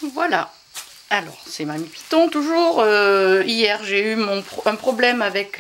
Voilà. Alors, c'est Mamie Piton, toujours. Hier, j'ai eu un problème avec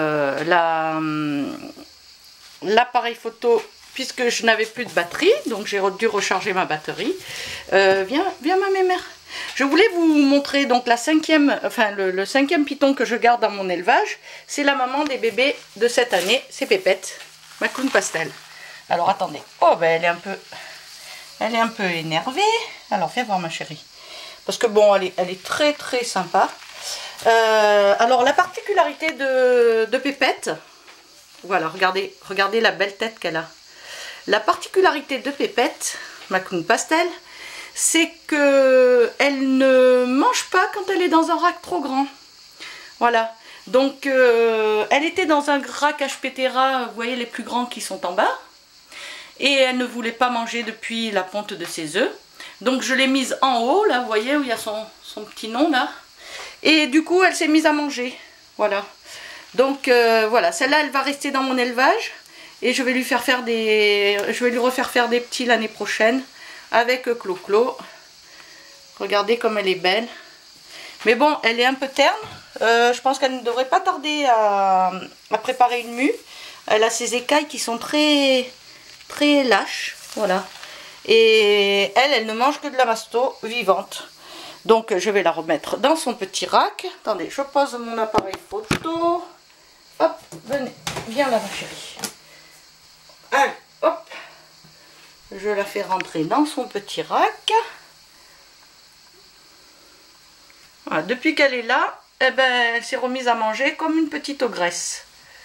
l'appareil photo, puisque je n'avais plus de batterie, donc j'ai dû recharger ma batterie. Viens ma mémère. Je voulais vous montrer donc le cinquième piton que je garde dans mon élevage. C'est la maman des bébés de cette année, c'est Pépette, ma clown pastel. Alors attendez, oh ben elle est un peu énervée. Alors viens voir ma chérie. Parce que bon, elle est très très sympa. Alors la particularité de Pépette, voilà, regardez la belle tête qu'elle a. La particularité de Pépette, ma clown pastel, c'est que elle ne mange pas quand elle est dans un rack trop grand. Voilà. Donc elle était dans un rack HPTRA, vous voyez les plus grands qui sont en bas. Et elle ne voulait pas manger depuis la ponte de ses œufs. Donc je l'ai mise en haut, là, vous voyez, où il y a son petit nom, là. Et du coup, elle s'est mise à manger. Voilà. Donc voilà, celle-là, elle va rester dans mon élevage. Et je vais lui refaire faire des petits l'année prochaine. Avec Clo-Clo. Regardez comme elle est belle. Mais bon, elle est un peu terne. Je pense qu'elle ne devrait pas tarder à préparer une mue. Elle a ses écailles qui sont très lâches. Voilà. Et elle ne mange que de la masto vivante. Donc je vais la remettre dans son petit rack. Attendez, je pose mon appareil photo. Hop, venez, viens là ma chérie. Allez, hop. Je la fais rentrer dans son petit rack. Voilà, depuis qu'elle est là, eh ben, elle s'est remise à manger comme une petite ogresse.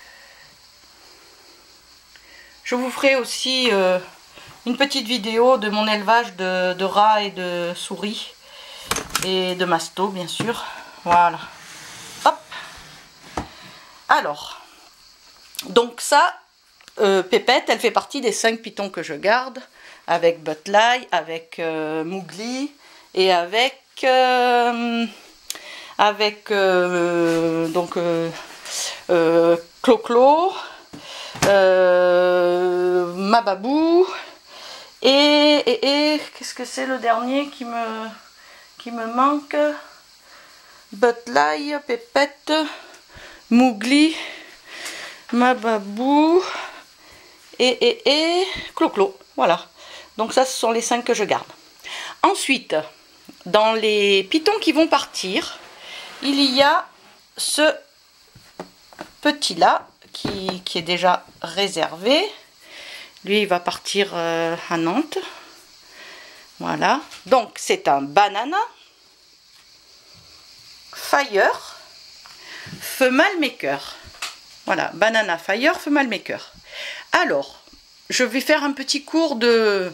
Je vous ferai aussi une petite vidéo de mon élevage de rats et de souris. Et de masto, bien sûr. Voilà. Hop. Alors. Donc ça, Pépette, elle fait partie des 5 pitons que je garde. Avec Butterfly, avec Mowgli et avec Clo-Clo, Mababou et qu'est-ce que c'est le dernier qui me manque? Butterfly, Pépette, Mowgli, Mababou et Clo-Clo. Voilà. Donc ça, ce sont les 5 que je garde. Ensuite, dans les pitons qui vont partir, il y a ce petit-là qui est déjà réservé. Lui, il va partir à Nantes. Voilà. Donc, c'est un Banana Fire Female Maker. Voilà, Banana Fire Female Maker. Alors, je vais faire un petit cours de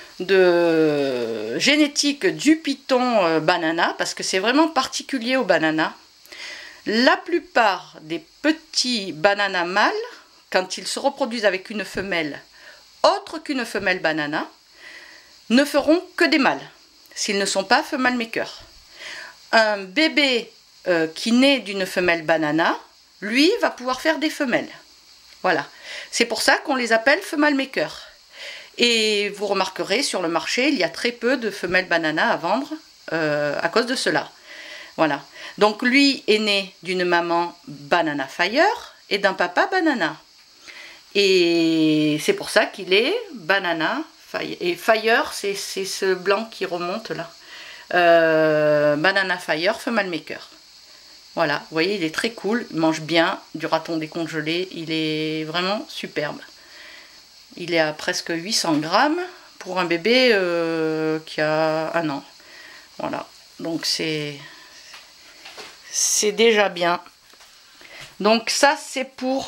génétique du piton banana, parce que c'est vraiment particulier au banana. La plupart des petits bananas mâles, quand ils se reproduisent avec une femelle autre qu'une femelle banana, ne feront que des mâles, s'ils ne sont pas female maker. Un bébé qui naît d'une femelle banana, lui, va pouvoir faire des femelles. Voilà. C'est pour ça qu'on les appelle female maker. Et vous remarquerez, sur le marché, il y a très peu de femelles banana à vendre à cause de cela. Voilà. Donc lui est né d'une maman Banana Fire et d'un papa Banana. Et c'est pour ça qu'il est Banana Fire. Et Fire, c'est ce blanc qui remonte là. Banana Fire, female maker. Voilà, vous voyez, il est très cool, il mange bien, du raton décongelé, il est vraiment superbe. Il est à presque 800 grammes pour un bébé qui a 1 an. Voilà, donc c'est déjà bien. Donc ça, c'est pour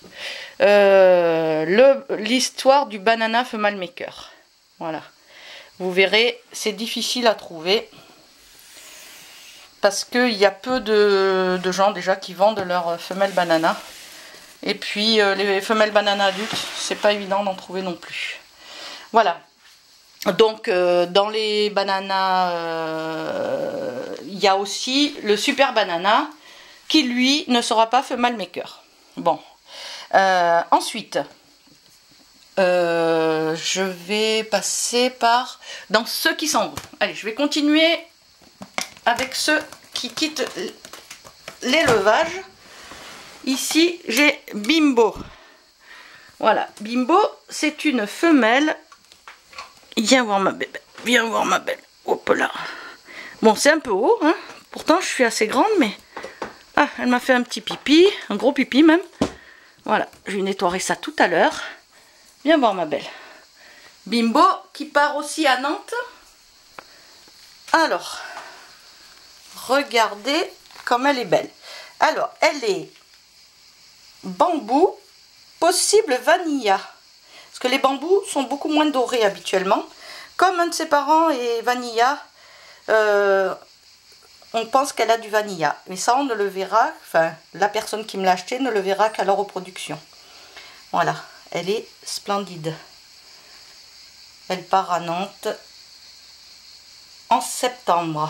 l'histoire du Banana Female Maker. Voilà, vous verrez, c'est difficile à trouver. Parce qu'il y a peu de gens déjà qui vendent leurs femelles banana. Et puis les femelles banana adultes, c'est pas évident d'en trouver non plus. Voilà. Donc dans les bananas, il y a aussi le super banana qui lui ne sera pas female maker. Bon. Ensuite, je vais passer par dans ceux qui s'en vont. Allez, je vais continuer avec ceux qui quittent l'élevage. Ici, j'ai Bimbo. Voilà, Bimbo, c'est une femelle. Viens voir ma bébé, viens voir ma belle. Hop là. Bon, c'est un peu haut, hein. Pourtant, je suis assez grande, mais... Ah, elle m'a fait un petit pipi, un gros pipi même. Voilà, je vais nettoyer ça tout à l'heure. Viens voir ma belle. Bimbo, qui part aussi à Nantes. Alors, regardez comme elle est belle. Alors, elle est bambou, possible vanilla. Parce que les bambous sont beaucoup moins dorés habituellement. Comme un de ses parents est vanilla, on pense qu'elle a du vanilla. Mais ça, on ne le verra, enfin, la personne qui me l'a acheté ne le verra qu'à la reproduction. Voilà, elle est splendide. Elle part à Nantes en septembre.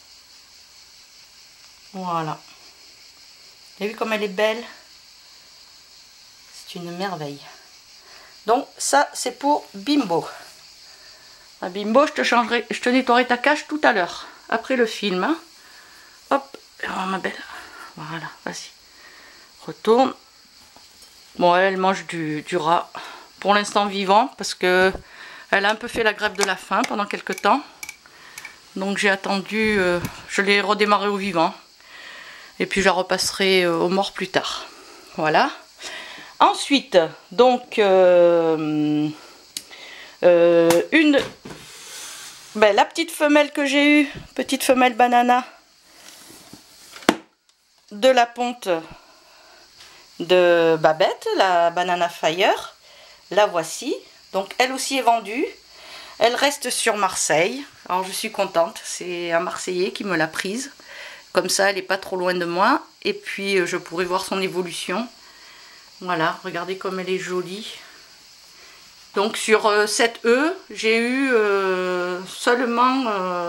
Voilà. Vous avez vu comme elle est belle? C'est une merveille. Donc ça, c'est pour Bimbo. Ah, Bimbo, je te nettoierai ta cage tout à l'heure, après le film. Hein. Hop, oh, ma belle. Voilà, vas-y. Retourne. Bon, elle mange du rat. Pour l'instant vivant, parce que elle a un peu fait la grève de la faim pendant quelques temps. Donc j'ai attendu, je l'ai redémarré au vivant. Et puis je la repasserai au mort plus tard. Voilà. Ensuite, donc, la petite femelle que j'ai eue, petite femelle banana, de la ponte de Babette, la Banana Fire, la voici. Donc elle aussi est vendue. Elle reste sur Marseille. Alors je suis contente, c'est un Marseillais qui me l'a prise. Comme ça, elle n'est pas trop loin de moi. Et puis je pourrai voir son évolution. Voilà, regardez comme elle est jolie. Donc sur cette œufs, j'ai eu seulement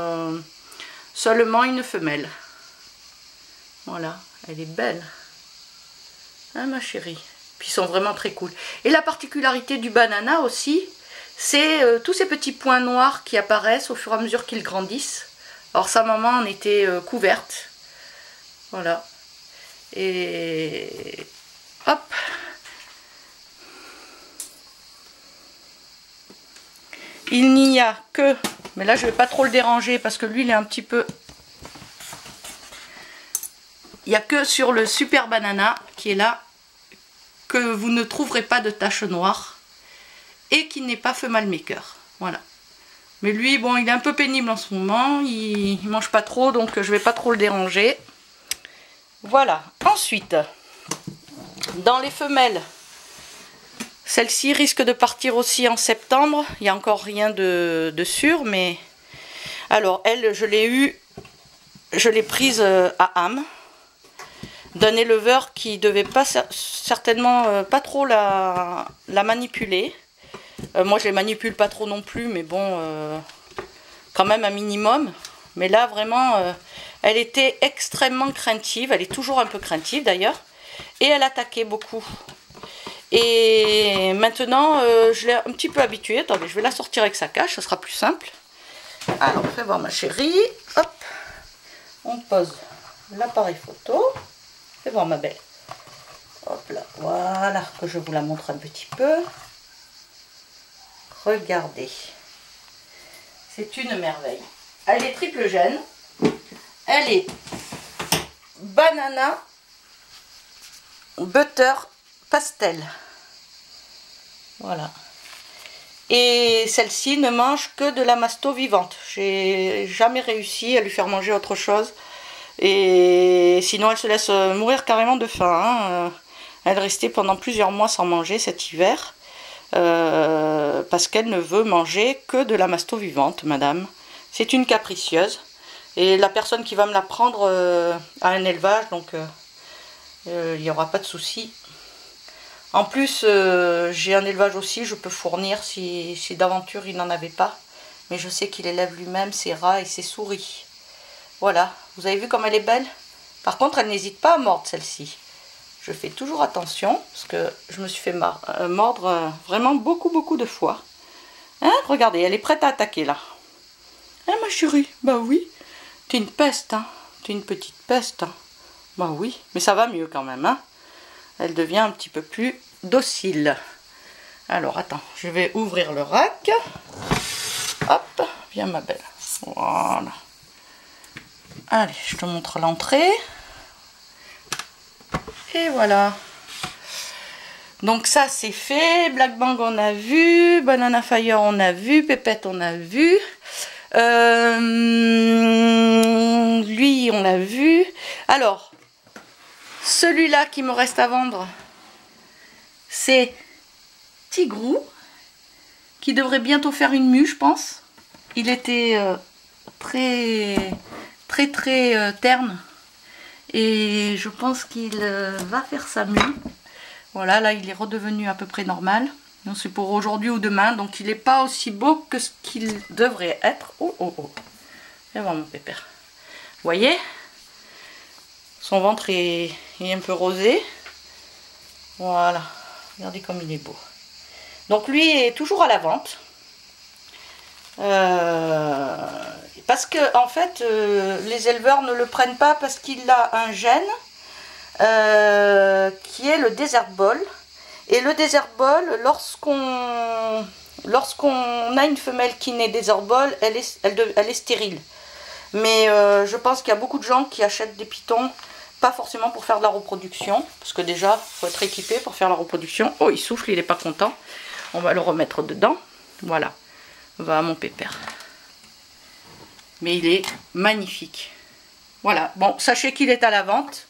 une femelle. Voilà, elle est belle. Hein, ma chérie. Puis ils sont vraiment très cool. Et la particularité du banana aussi, c'est tous ces petits points noirs qui apparaissent au fur et à mesure qu'ils grandissent. Alors sa maman en était couverte. Voilà. Et hop. Il n'y a que, mais là je vais pas trop le déranger parce que lui il est un petit peu... Il n'y a que sur le Super Banana qui est là que vous ne trouverez pas de taches noires et qui n'est pas femelle maker. Voilà. Mais lui, bon, il est un peu pénible en ce moment, il mange pas trop donc je vais pas trop le déranger. Voilà. Ensuite, dans les femelles, celle-ci risque de partir aussi en septembre. Il n'y a encore rien de sûr, mais... Alors, elle, je l'ai prise à Ham, d'un éleveur qui devait pas certainement pas trop la manipuler. Moi, je les manipule pas trop non plus, mais bon, quand même un minimum. Mais là, vraiment, elle était extrêmement craintive. Elle est toujours un peu craintive, d'ailleurs. Et elle attaquait beaucoup. Et maintenant, je l'ai un petit peu habituée. Attendez, je vais la sortir avec sa cage, ça sera plus simple. Alors, fais voir ma chérie. Hop, on pose l'appareil photo. Fais voir ma belle. Hop là, voilà, que je vous la montre un petit peu. Regardez. C'est une merveille. Elle est triple gène. Elle est banana, butter, pastel. Voilà. Et celle-ci ne mange que de la masto vivante. J'ai jamais réussi à lui faire manger autre chose. Et sinon elle se laisse mourir carrément de faim. Hein. Elle restait pendant plusieurs mois sans manger cet hiver. Parce qu'elle ne veut manger que de la masto vivante, madame. C'est une capricieuse. Et la personne qui va me la prendre a un élevage, donc il n'y aura pas de souci. En plus, j'ai un élevage aussi, je peux fournir si d'aventure il n'en avait pas. Mais je sais qu'il élève lui-même ses rats et ses souris. Voilà, vous avez vu comme elle est belle? Par contre, elle n'hésite pas à mordre celle-ci. Je fais toujours attention, parce que je me suis fait mordre vraiment beaucoup de fois. Hein, regardez, elle est prête à attaquer là. Hein, ma chérie? Bah oui. T'es une peste, hein. T'es une petite peste. Hein. Bah oui, mais ça va mieux quand même, hein. Elle devient un petit peu plus docile. Alors, attends, je vais ouvrir le rack. Hop, viens ma belle. Voilà. Allez, je te montre l'entrée. Et voilà. Donc ça, c'est fait. Black Bang, on a vu. Banana Fire, on a vu. Pépette, on a vu. Lui, on l'a vu. Alors, celui-là qui me reste à vendre, c'est Tigrou, qui devrait bientôt faire une mue, je pense. Il était très terne. Et je pense qu'il va faire sa mue. Voilà, là, il est redevenu à peu près normal. C'est pour aujourd'hui ou demain. Donc, il n'est pas aussi beau que ce qu'il devrait être. Oh, oh, oh. Viens voir mon pépère. Vous voyez? Son ventre est un peu rosé. Voilà. Regardez comme il est beau. Donc, lui est toujours à la vente. Parce que, en fait, les éleveurs ne le prennent pas parce qu'il a un gène qui est le desert ball. Et le desert ball, lorsqu'on a une femelle qui naît desert ball, elle est stérile. Mais je pense qu'il y a beaucoup de gens qui achètent des pitons, pas forcément pour faire de la reproduction, parce que déjà, il faut être équipé pour faire la reproduction. Oh, il souffle, il n'est pas content. On va le remettre dedans. Voilà. Va mon pépère. Mais il est magnifique. Voilà. Bon, sachez qu'il est à la vente.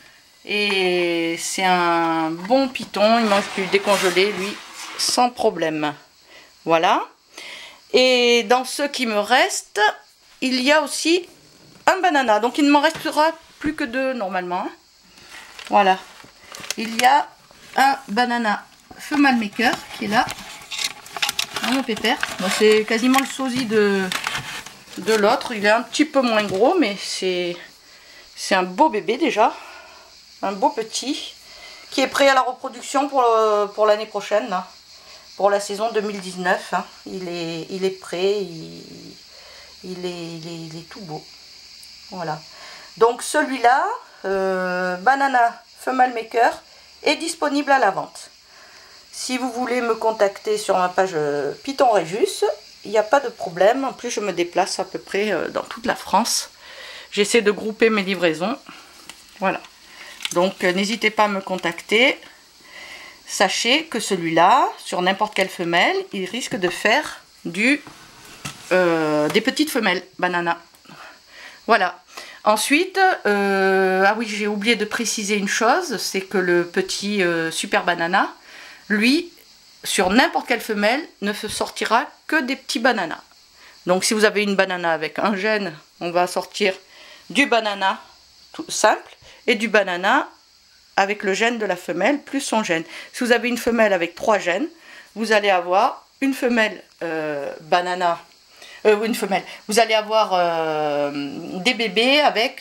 Et c'est un bon python. Il mange du décongelé, lui, sans problème. Voilà. Et dans ce qui me reste, il y a aussi un banana. Donc il ne m'en restera plus que 2 normalement. Voilà. Il y a un banana female maker qui est là. Mon pépère. Bon, c'est quasiment le sosie de l'autre. Il est un petit peu moins gros, mais c'est un beau bébé déjà. Un beau petit qui est prêt à la reproduction pour l'année prochaine, là, pour la saison 2019. Hein. Il est prêt, il est tout beau. Voilà. Donc celui-là, Banana Female Maker, est disponible à la vente. Si vous voulez me contacter sur ma page Python Réjus, il n'y a pas de problème. En plus, je me déplace à peu près dans toute la France. J'essaie de grouper mes livraisons. Voilà. Donc, n'hésitez pas à me contacter. Sachez que celui-là, sur n'importe quelle femelle, il risque de faire des petites femelles banana. Voilà. Ensuite, ah oui, j'ai oublié de préciser une chose, c'est que le petit super banana, lui, sur n'importe quelle femelle, ne sortira que des petits bananas. Donc, si vous avez une banana avec un gène, on va sortir du banana tout simple et du banana avec le gène de la femelle plus son gène. Si vous avez une femelle avec 3 gènes, vous allez avoir une femelle banana, vous allez avoir des bébés avec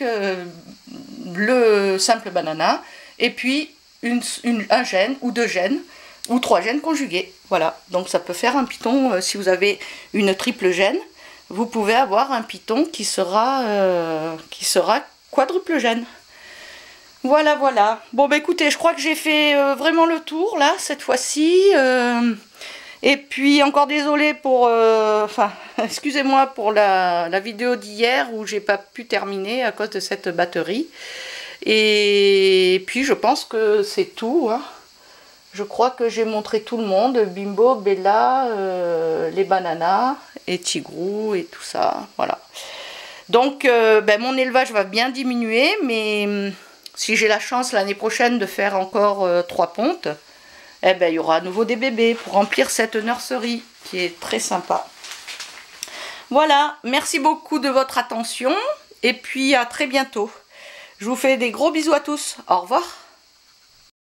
le simple banana et puis un gène ou 2 gènes ou 3 gènes conjugués. Voilà, donc ça peut faire un python. Si vous avez une triple gène, vous pouvez avoir un python qui sera quadruple gène. Voilà, voilà. Bon, bah écoutez, je crois que j'ai fait vraiment le tour, là, cette fois-ci. Et puis, encore désolée pour... Enfin, excusez-moi pour la vidéo d'hier où j'ai pas pu terminer à cause de cette batterie. Et puis, je pense que c'est tout, hein. Je crois que j'ai montré tout le monde. Bimbo, Bella, les bananas et Tigrou et tout ça. Voilà. Donc, ben, mon élevage va bien diminuer, mais... si j'ai la chance l'année prochaine de faire encore 3 pontes, eh ben, il y aura à nouveau des bébés pour remplir cette nurserie qui est très sympa. Voilà, merci beaucoup de votre attention et puis à très bientôt. Je vous fais des gros bisous à tous. Au revoir.